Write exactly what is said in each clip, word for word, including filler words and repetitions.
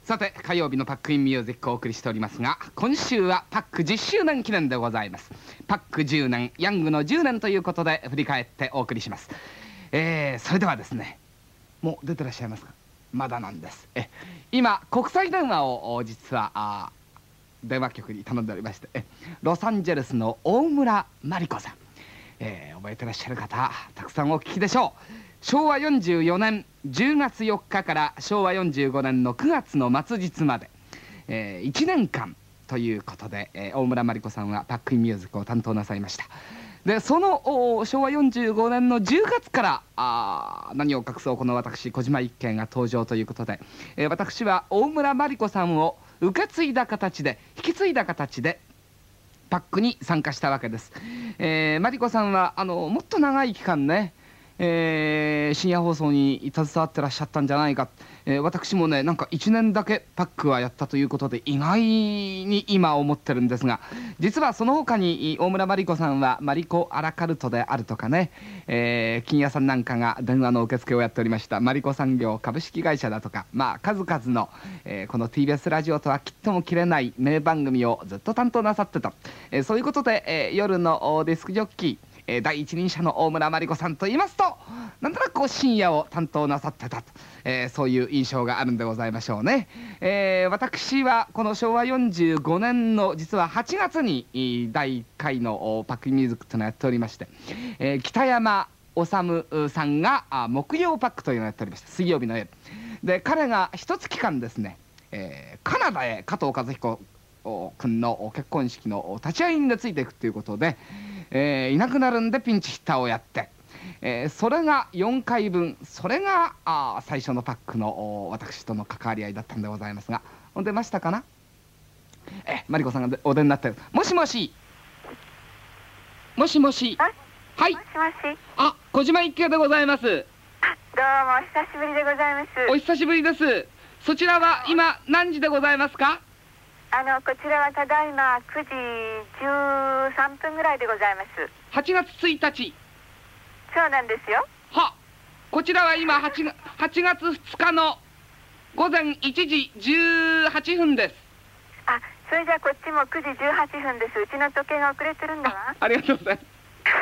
さて火曜日のパックインミュージックをお送りしておりますが、今週はパックじゅっしゅうねん記念でございます。パックじゅうねん、ヤングのじゅうねんということで振り返ってお送りします。えー、それではですね、もう出てらっしゃいますか？まだなんです。え今国際電話を実はあ電話局に頼んでおりまして、えロサンゼルスの大村真理子さん、えー、覚えてらっしゃる方たくさんお聞きでしょう。しょうわよんじゅうよねんじゅうがつよっかからしょうわよんじゅうごねんのくがつの末日まで、えー、いちねんかんということで、えー、大村真理子さんはパックインミュージックを担当なさいました。でそのしょうわよんじゅうごねんのじゅうがつからあ何を隠そうこの私小島一慶が登場ということで、えー、私は大村真理子さんを受け継いだ形で引き継いだ形でパックに参加したわけです。えー、真理子さんはあのもっと長い期間ね、えー、深夜放送に携わってらっしゃったんじゃないか、えー、私もねなんかいちねんだけパックはやったということで意外に今思ってるんですが、実はその他に大村真理子さんはマリコ・アラカルトであるとかね、えー、金屋さんなんかが電話の受付をやっておりましたマリコ産業株式会社だとか、まあ数々の、えー、この ティービーエス ラジオとは切っても切れない名番組をずっと担当なさってた、えー、そういうことで、えー、夜のディスクジョッキーえー、第一人者の大村真理子さんと言いますとなんとなくこう深夜を担当なさってたと、えー、そういう印象があるんでございましょうね。えー、私はこのしょうわよんじゅうごねんの実ははちがつにだいいっかいのパックインミュージックというのをやっておりまして、えー、北山治さんが木曜パックというのをやっておりました。水曜日の夜で彼が一月間ですね、えー、カナダへ加藤和彦君の結婚式の立ち会いについていくということで、えー、いなくなるんでピンチヒッターをやって、えー、それがよんかいぶん、それがあ最初のパックの私との関わり合いだったんでございますが、出ましたかな？えマリコさんがお出になってる。もしもしもしもしはい、もしもしあ小島一慶でございます。あどうもお久しぶりでございます。 お久しぶりです。そちらは今何時でございますか？ あのこちらはただいまくじじゅうさんぷんぐらいでございます。 はちがつついたち。 そうなんですよ。 はこちらは今 8, はちがつふつかのごぜんいちじじゅうはっぷんです。 あそれじゃあこっちもくじじゅうはっぷんです。うちの時計が遅れてるんだわ。 あ, ありがとうございます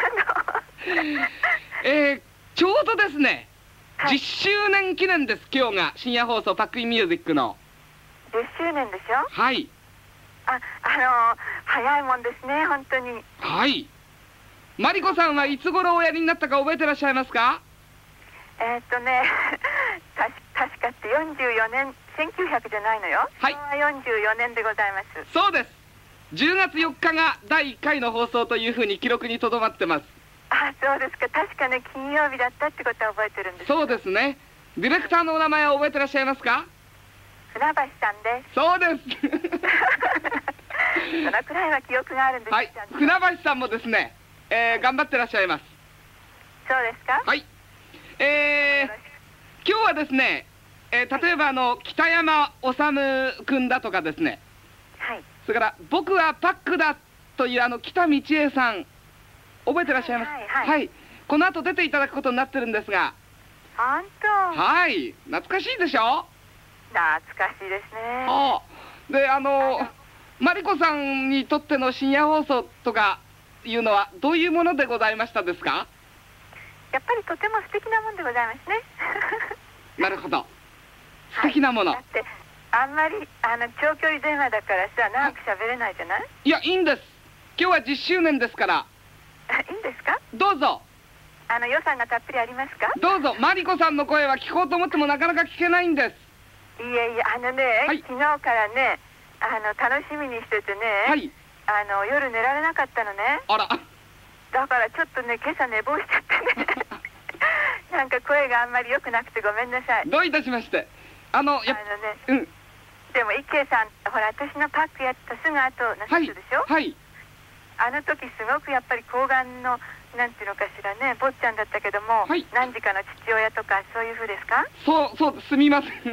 えー、ちょうどですね、はい、じゅっしゅうねん記念です。今日が深夜放送パックインミュージックのじゅっしゅうねんでしょ。 はい。 あ、あのー、早いもんですね、本当に。 はい。マリコさんはいつ頃おやりになったか覚えてらっしゃいますか？ えー、っとねたし確かってよんじゅうよねん、せんきゅうひゃくじゃないのよ。はい。よんじゅうよねんでございます。 そうです。じゅうがつよっかがだいいっかいの放送というふうに記録にとどまってます。 あ、そうですか。確かね、金曜日だったってことは覚えてるんです。 そうですね。ディレクターのお名前は覚えてらっしゃいますか？ 船橋さんです。 そうですそのくらいは記憶があるんです。 はい、船橋さんもですね、えー、頑張ってらっしゃいます。 そうですか。 はい。えー、今日はですね、えー、例えばあの北山治君だとかですね、はい、それから僕はパックだというあの北道恵さん覚えてらっしゃいます？はい、はいはい、この後出ていただくことになってるんですが。 本当？ はい、懐かしいでしょ？ 懐かしいですね。 あであのあのマリコさんにとっての深夜放送とかいうのはどういうものでございましたですか？ やっぱりとても素敵なもんでございますね。 なるほど、素敵なもの、 はい、だってあんまりあの長距離電話だからさ長く喋れないじゃない？ いやいいんです。今日はじゅっしゅうねんですからいいんですか？どうぞ。 あの予算がたっぷりありますか？ どうぞ。マリコさんの声は聞こうと思ってもなかなか聞けないんです。 いえいえ、あのね、はい、昨日からねあの楽しみにしててね、はい、あの夜寝られなかったのね。 あら。 だからちょっとね今朝寝坊しちゃってねなんか声があんまり良くなくてごめんなさい。 どういたしまして。あのやあのね、うん、でも一慶さんほら私のパックやったすぐ後なさったでしょ。はい、はい、あの時すごくやっぱり抗がんのなんていうのかしらね、坊ちゃんだったけども、はい、何時かの父親とかそういう風ですか？ そうそうすみません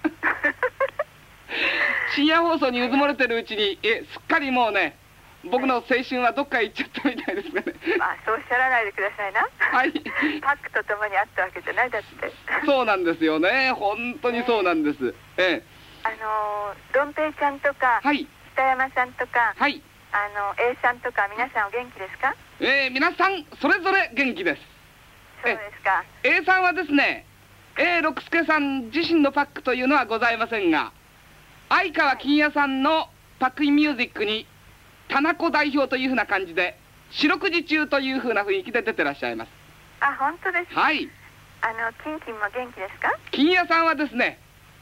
深夜放送にうずもれてるうちにえすっかりもうね僕の青春はどっかへ行っちゃったみたいですかね。 まあそうおっしゃらないでくださいな。はい。パックとともにあったわけじゃないだって。 そうなんですよね。本当にそうなんです。ええ。 のどん兵衛ちゃんとか、はい、北山さんとか、はい、あの A さんとか皆さんお元気ですか？ えー、皆さんそれぞれ元気です。 そうですか。 A さんはですね、A 六輔さん自身のパックというのはございませんが、相川金也さんのパックインミュージックに田中代表というふうな感じで四六時中というふうな雰囲気で出てらっしゃいます。 あ、本当ですか。 はい。 あの金金も元気ですか？ 金也さんはですね、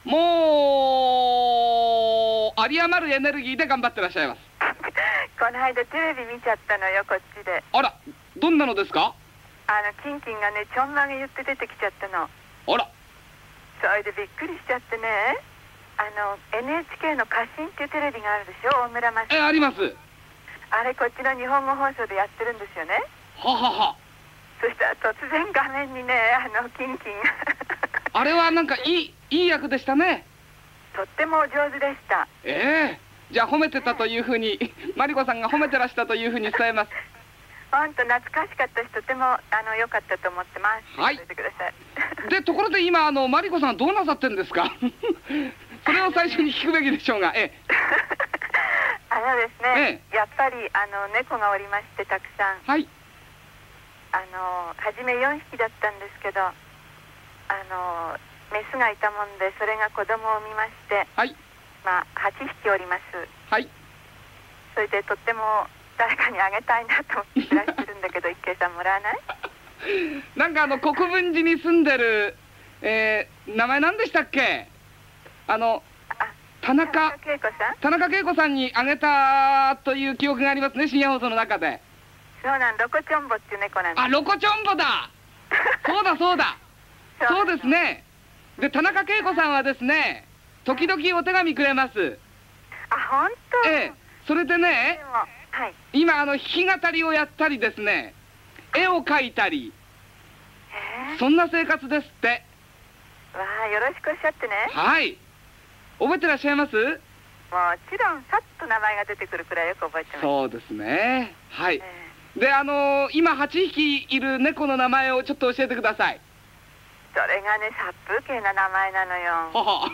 もう有り余るエネルギーで頑張ってらっしゃいます。 この間テレビ見ちゃったのよ、こっちで。 あら、どんなのですか？ あのキンキンがね、ちょんまげ言って出てきちゃったの。 あら。 それでびっくりしちゃってね、あの エヌエイチケー の家臣っていうテレビがあるでしょ、大村正。 え、あります。 あれこっちの日本語放送でやってるんですよね。 ははは。 そしたら突然画面にね、あのキンキンあれはなんかいいいい役でしたね。 とってもお上手でした。 ええー、じゃあ褒めてたというふうにマリコさんが褒めてらしたというふうに伝えます。 本当懐かしかったし、とてもあの良かったと思ってます。はい。てください。 でところで今あのマリコさんはどうなさってるんですか？それを最初に聞くべきでしょうが。ええ。 あのですね、ええ、やっぱりあの猫がおりましてたくさん。はい。あの初めよんひきだったんですけど、あのメスがいたもんでそれが子供を産みまして、はい、まあはちひきおります。はい。それでとっても誰かにあげたいなと思ってらっしゃるんだけど、一慶さんもらわない？ なんかあの国分寺に住んでる、えー、名前何でしたっけ？あの田中恵子さん田中恵子さんにあげたという記憶がありますね、深夜放送の中で。 そうなん、ロコチョンボっていう猫なんです。 あ、ロコチョンボだ。そうだそうだ。そうですね。で田中恵子さんはですね、時々お手紙くれます。 あ、本当？ ええ。それでね、はい、今あの弾き語りをやったりですね、絵を描いたり、そんな生活ですって。 わあ、よろしくおっしゃってね。 はい。覚えてらっしゃいます？もちろんさっと名前が出てくるくらいよく覚えてます。 そうですね。はい。えーで、あのー、今はちひきいる猫の名前をちょっと教えてください。 それがね、殺風景な名前なのよ。はは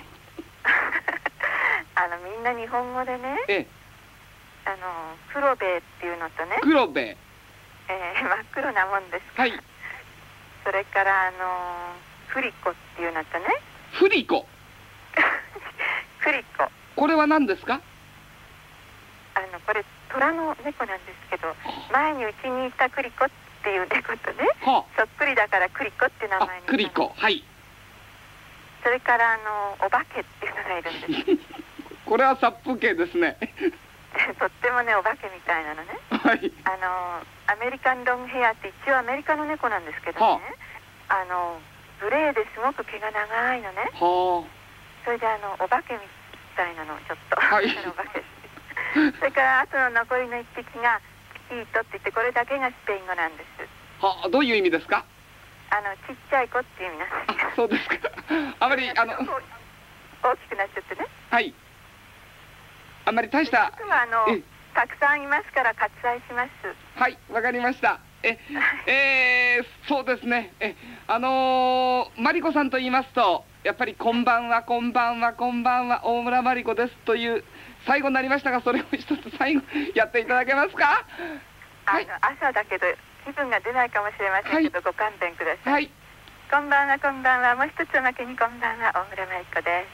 あのみんな日本語でね、ええ、あの黒兵衛っていうのとね、 黒兵衛、 えー、真っ黒なもんですから、はい、それからあのフリコっていうのとね。 フリコフリコ、 これは何ですか？ あのこれ虎の猫なんですけど、前にうちにいたクリコっていう猫とね、はあ、そっくりだからクリコって名前に。 クリコ、はい。 それからあのお化けっていうのがいるんです。 これは殺風景ですね。 とってもね、お化けみたいなのね。はい。あのアメリカンロングヘアって一応アメリカの猫なんですけどね、はあ、あのグレーですごく毛が長いのね。はあ。それであのお化けみたいなのちょっと。はい。お化け。それからあとの残りの一匹がキートって言って、これだけがスペイン語なんです。 はあ、どういう意味ですか？ あのちっちゃい子っていう意味なんです。 そうですか。あまりあの大きくなっちゃってね。 はい。あんまり大した。 僕はあのたくさんいますから割愛します。 はい、わかりました。え、えー、そうですね。え、あのー、マリコさんと言いますと、やっぱりこんばんはこんばんはこんばんは大村マリコですという最後になりましたが、それを一つ最後やっていただけますか？ はい、あの朝だけど気分が出ないかもしれませんけど、はい、ご勘弁ください。はい。こんばんはこんばんは、もう一つおまけにこんばんは、大村マリコです。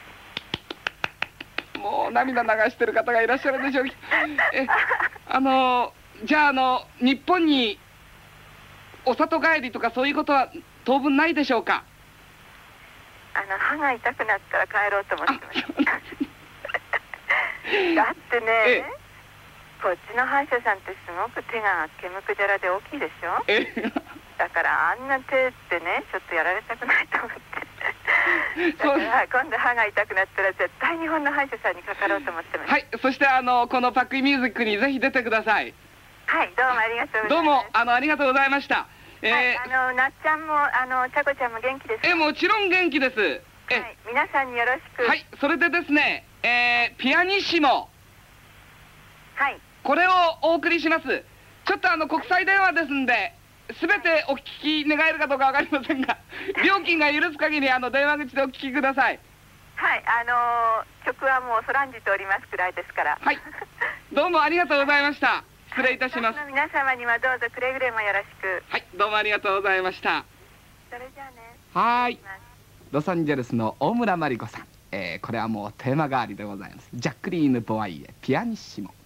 もう涙流してる方がいらっしゃるでしょう。え、あのじゃああの日本にお里帰りとかそういうことは当分ないでしょうか？ あの歯が痛くなったら帰ろうと思ってます。だってね、ええ、こっちの歯医者さんってすごく手が毛むくじゃらで大きいでしょ。ええ、だからあんな手ってね、ちょっとやられたくないと思ってだから今度歯が痛くなったら絶対日本の歯医者さんにかかろうと思ってます。 はい、そしてあのこのパックインミュージックにぜひ出てください。 はい、どうもありがとうございます。 どうもあのありがとうございました。 えー、はい、あのなっちゃんもあのちゃこちゃんも元気ですか？ え、もちろん元気です。 え、はい、皆さんによろしく。 はい、それでですね、えー、ピアニッシモ、はい、これをお送りします。ちょっとあの国際電話ですんで、すべてお聞き願えるかどうかわかりませんが、料金が許す限りあの電話口でお聞きください。 はい、あのー、曲はもうそらんじておりますくらいですから。 はい。どうもありがとうございました。失礼いたします。 皆様にはどうぞくれぐれもよろしく。 はい、どうもありがとうございました。 それじゃあね。 はい。ロサンゼルスの大村真理子さん。えー、これはもうテーマ代わりでございます。ジャックリーヌ・ボワイエピアニッシモ。